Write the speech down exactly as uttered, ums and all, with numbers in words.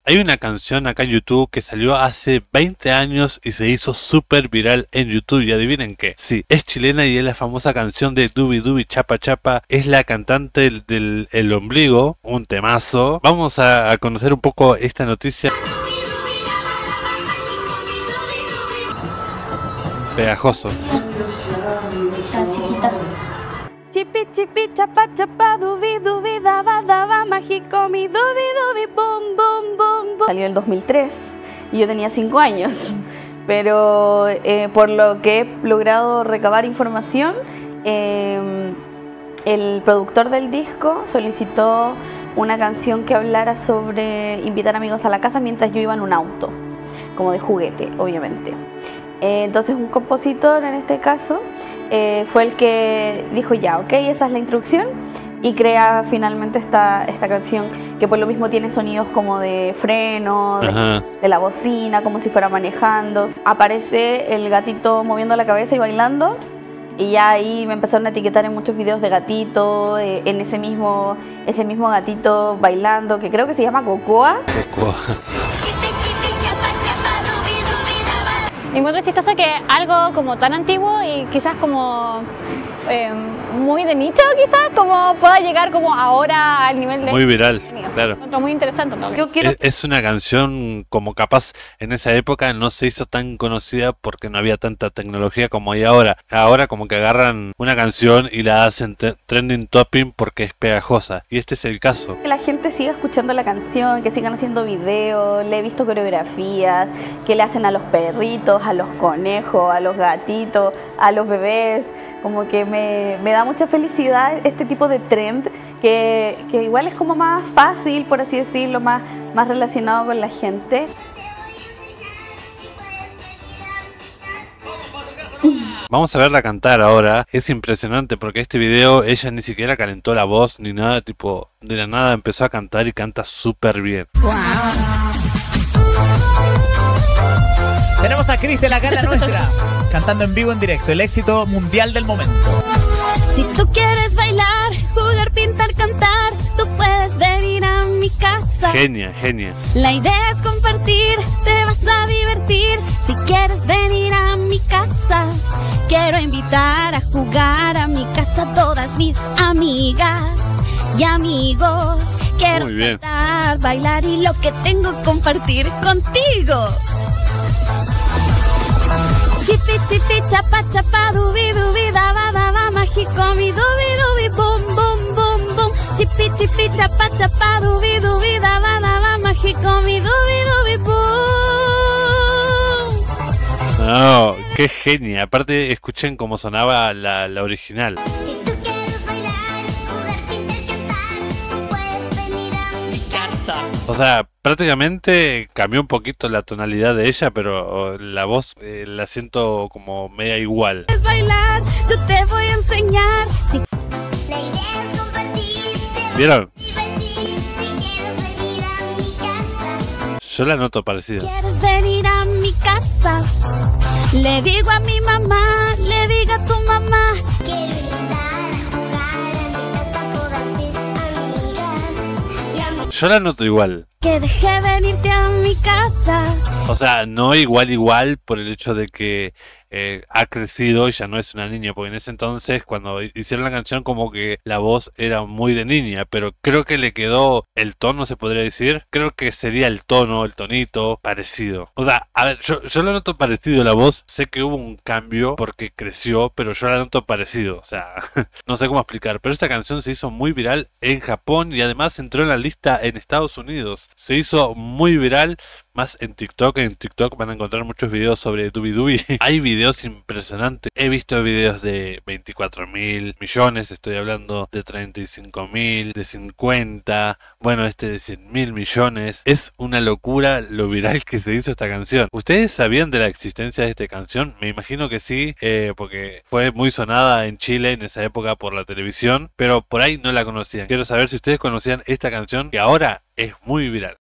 Hay una canción acá en YouTube que salió hace veinte años y se hizo súper viral en YouTube. Y adivinen qué. Sí, es chilena y es la famosa canción de Dubi Dubi Chapa Chapa. Es la cantante del, del El Ombligo, un temazo. Vamos a, a conocer un poco esta noticia. Pegajoso. Chipi chipi chapa chapa dubi dubi daba daba mágico mi dubi dubi bum bum bum bum. Salió en el dos mil tres y yo tenía cinco años, pero eh, por lo que he logrado recabar información, eh, el productor del disco solicitó una canción que hablara sobre invitar amigos a la casa mientras yo iba en un auto, como de juguete, obviamente. Eh, entonces un compositor en este caso eh, fue el que dijo ya, ok, esa es la introducción, y crea finalmente esta, esta canción que por lo mismo tiene sonidos como de freno, de, de la bocina, como si fuera manejando. Aparece el gatito moviendo la cabeza y bailando, y ya ahí me empezaron a etiquetar en muchos videos de gatito, eh, en ese mismo, ese mismo gatito bailando, que creo que se llama Cocoa. Cocoa. Encuentro chistoso que algo como tan antiguo y quizás como eh, muy de nicho, quizás como pueda llegar como ahora al nivel de... Muy viral, claro. Encuentro muy interesante. ¿No? Yo quiero... es, es una canción como capaz en esa época no se hizo tan conocida porque no había tanta tecnología como hay ahora. Ahora como que agarran una canción y la hacen trending topping porque es pegajosa. Y este es el caso. Que la gente siga escuchando la canción, que sigan haciendo videos, le he visto coreografías, que le hacen a los perritos, a los conejos, a los gatitos, a los bebés. Como que me, me da mucha felicidad este tipo de trend que, que igual es como más fácil, por así decirlo, más, más relacionado con la gente. Vamos a verla cantar ahora. Es impresionante porque este video ella ni siquiera calentó la voz ni nada, tipo de la nada empezó a cantar y canta súper bien. Wow. Tenemos a Cristel acá en la nuestra, cantando en vivo en directo, el éxito mundial del momento. Si tú quieres bailar, jugar, pintar, cantar, tú puedes venir a mi casa. Genia, genia. La idea es compartir, te vas a divertir. Si quieres venir a mi casa, quiero invitar a jugar a mi casa a todas mis amigas y amigos. Quiero cantar, bailar y lo que tengo que compartir contigo. Chipi chipi chapa chapa dubi dubi daba daba mágico mi dubi dubi bum bum bum bum. Chipi chipi chapa chapa dubi dubi daba daba mágico mi dubi dubi bum. No, qué genia. Aparte escuchen cómo sonaba la, la original. O sea, prácticamente cambió un poquito la tonalidad de ella, pero la voz eh, la siento como media igual. Es bailar, yo te voy a enseñar. ¿Vieron? Yo la noto parecida. ¿Quieres venir a mi casa? Le digo a mi mamá, le digo a tu mamá. Quiero invitar a jugar a mi casa todas mis amigas. Yo la noto igual. Que deje venirte a mi casa. O sea, no igual igual por el hecho de que eh, ha crecido y ya no es una niña, porque en ese entonces cuando hicieron la canción como que la voz era muy de niña, pero creo que le quedó el tono, se podría decir, creo que sería el tono, el tonito parecido. O sea, a ver, yo, yo la noto parecido la voz, sé que hubo un cambio porque creció, pero yo la noto parecido, o sea, no sé cómo explicar, pero esta canción se hizo muy viral en Japón y además entró en la lista en Estados Unidos, se hizo muy viral. Más en TikTok, en TikTok van a encontrar muchos videos sobre Dubi Dubi. Hay videos impresionantes. He visto videos de veinticuatro mil millones, estoy hablando de treinta y cinco mil, de cincuenta, bueno, este de cien mil millones. Es una locura lo viral que se hizo esta canción. ¿Ustedes sabían de la existencia de esta canción? Me imagino que sí, eh, porque fue muy sonada en Chile en esa época por la televisión, pero por ahí no la conocían. Quiero saber si ustedes conocían esta canción que ahora es muy viral.